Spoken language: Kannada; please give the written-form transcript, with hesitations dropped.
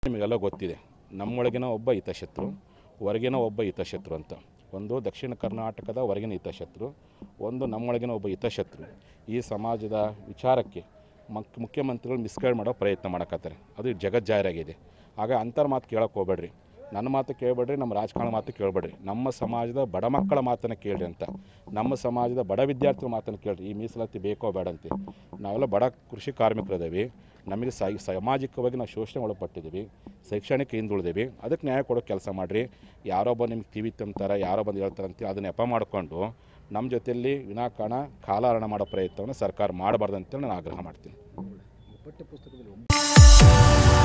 ನಿಮಗೆಲ್ಲ ಗೊತ್ತಿದೆ, ನಮ್ಮೊಳಗಿನ ಒಬ್ಬ ಹಿತಶತ್ರು, ಹೊರಗಿನ ಒಬ್ಬ ಹಿತಶತ್ರು ಅಂತ. ಒಂದು ದಕ್ಷಿಣ ಕರ್ನಾಟಕದ ಹೊರಗಿನ ಹಿತಶತ್ರು, ಒಂದು ನಮ್ಮೊಳಗಿನ ಒಬ್ಬ ಹಿತಶತ್ರು. ಈ ಸಮಾಜದ ವಿಚಾರಕ್ಕೆ ಮುಖ್ಯಮಂತ್ರಿಗಳು ಮಿಸ್ಗೈಡ್ ಮಾಡೋ ಪ್ರಯತ್ನ ಮಾಡಕತ್ತಾರೆ. ಅದು ಜಗಜ್ಜಾಹೀರಾಗಿದೆ. ಆಗ ಅಂಥವ್ರ ಮಾತು ಕೇಳೋಕ್ಕೆ ಹೋಗ್ಬೇಡ್ರಿ, ನನ್ನ ಮಾತು ಕೇಳಬೇಡ್ರಿ, ನಮ್ಮ ರಾಜಕಾರಣ ಮಾತು ಕೇಳಬೇಡ್ರಿ, ನಮ್ಮ ಸಮಾಜದ ಬಡ ಮಕ್ಕಳ ಮಾತನ್ನು ಕೇಳ್ರಿ ಅಂತ. ನಮ್ಮ ಸಮಾಜದ ಬಡ ವಿದ್ಯಾರ್ಥಿಗಳ ಮಾತನ್ನು ಕೇಳ್ರಿ. ಈ ಮೀಸಲಾತಿ ಬೇಕೋ ಬೇಡ ಅಂತ. ನಾವೆಲ್ಲ ಬಡ ಕೃಷಿ ಕಾರ್ಮಿಕರಿದ್ದೀವಿ, ನಮಗೆ ಸಾಮಾಜಿಕವಾಗಿ ನಾವು ಶೋಷಣೆ ಒಳಪಟ್ಟಿದ್ದೀವಿ, ಶೈಕ್ಷಣಿಕ ಹಿಂದುಳಿದೀವಿ. ಅದಕ್ಕೆ ನ್ಯಾಯ ಕೊಡೋ ಕೆಲಸ ಮಾಡಿರಿ. ಯಾರೊಬ್ಬ ನಿಮ್ಗೆ ಟಿವಿ ತುಂಬ್ತಾರೆ, ಯಾರೋ ಬಂದು ಹೇಳ್ತಾರೆ ಅಂತ ಅದನ್ನ ನೆಪ ಮಾಡಿಕೊಂಡು ನಮ್ಮ ಜೊತೆಯಲ್ಲಿ ವಿನಾಕಾರಣ ಕಾಲಹರಣ ಮಾಡೋ ಪ್ರಯತ್ನವನ್ನು ಸರ್ಕಾರ ಮಾಡಬಾರ್ದು ಅಂತೇಳಿ ನಾನು ಆಗ್ರಹ ಮಾಡ್ತೀನಿ.